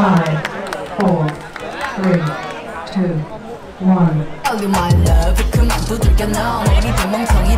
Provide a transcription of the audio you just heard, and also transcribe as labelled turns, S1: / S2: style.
S1: 5, 4, 3, 2, 1.
S2: All you my love 그만 두들겨 너 내리 멍청이